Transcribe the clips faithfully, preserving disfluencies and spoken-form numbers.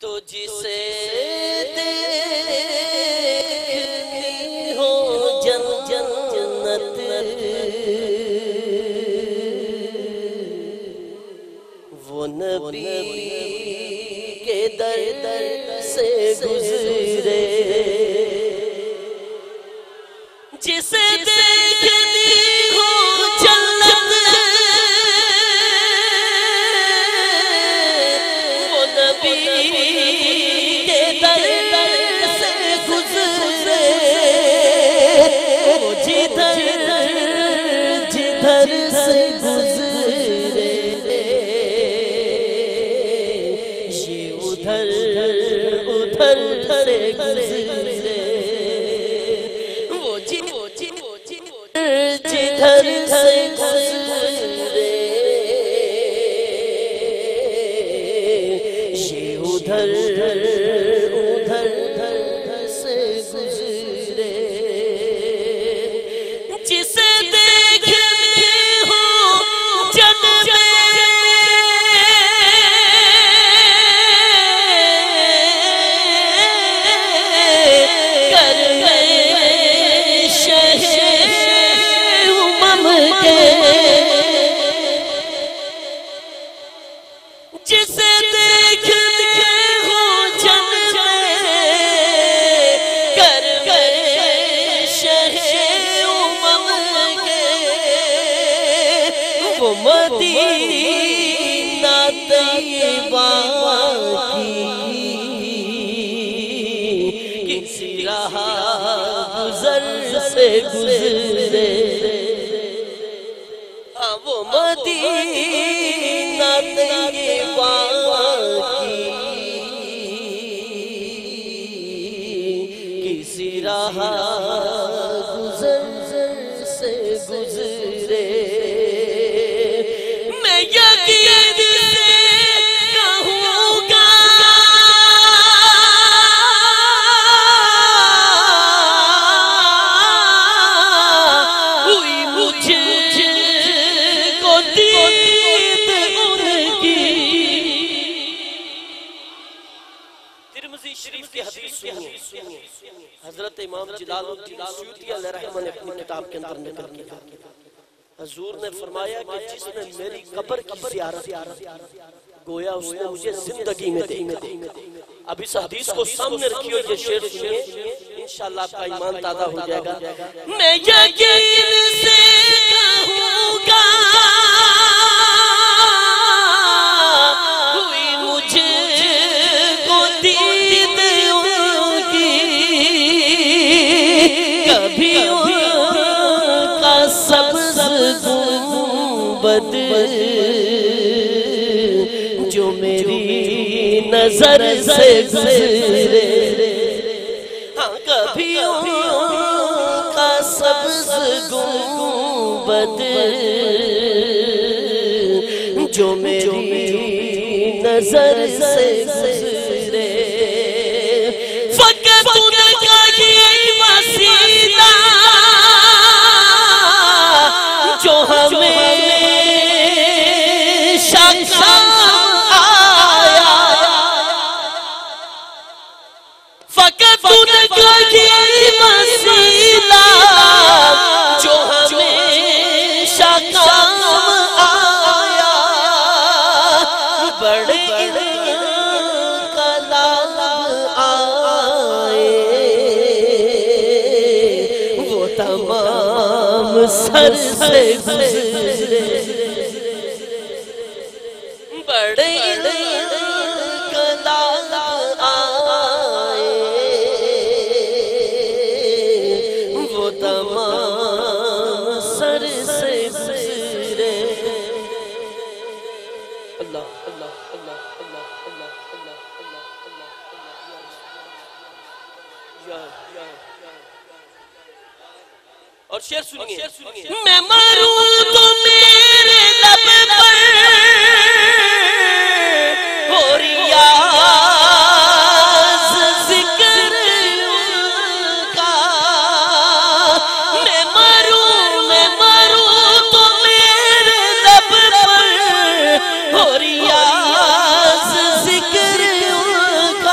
تو جسے دیکھنی ہو جن جنت وہ نبی کے در در سے گزرے جسے دیکھنی ہو جنت وہ نبی کے در در سے گزرے وہ جدھر جدھر سے گزرے یہ ادھر ادھر سے گزرے وہ جدھر سے گزرے یہ ادھر ادھر سے گزرے جسے دیکھنے ہو جن میں کرنے شہر امم کے جسے دیکھنے ہو جن میں کرنے شہر امم کے وہ مدینہ طیبہ کی کسی راہ گزر سے گزرے ہاں وہ مدینہ طیبہ کی کسی راہ گزر سے گزرے میں یقین سے کہوں گا ہوئی مجھ کو دید ان کی ترمذی شریف کی حدیث سنیے حضرت امام جلال الدین سیوطی علیہ رحمہ نے اپنی کتاب کے اندر نقل کیا حضور نے فرمایا کہ جس نے میری قبر کی زیارت گویا اس نے مجھے زندگی میں دیکھا اب اس حدیث کو سامنے رکھیے یہ شعر سنیے انشاءاللہ آپ کا ایمان تازہ ہو جائے گا میں یقین سے کہوں گا ہوئی مجھے کو دید ان کی کبھی ان کا سبز گنبد جو میری نظر سے گزرے ہاں کبھی ان کا سبز گنبد جو میری نظر سے گزرے فقط ان کا یہ وسیلہ جو ہمیں شکام آیا فقط ان کا یہ وسیلہ جو ہمیں شکام آیا بڑے کلام آئے وہ تمام سر سے گزرے بڑے کلام آئے وہ تمام سر سے گزرے اللہ اللہ اللہ اللہ اللہ اللہ اللہ اللہ اور شعر سنیے میں مروں تو میرے لب پر ہو ریاض ذکر کا میں مروں میں مروں تو میرے لب پر ہو ریاض ذکر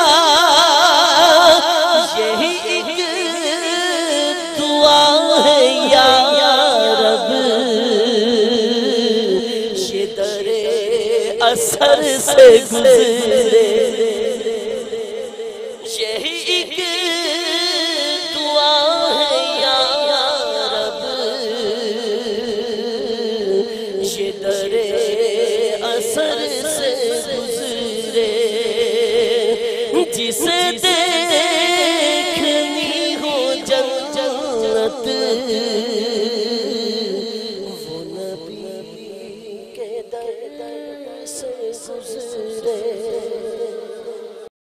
اثر سے گزرے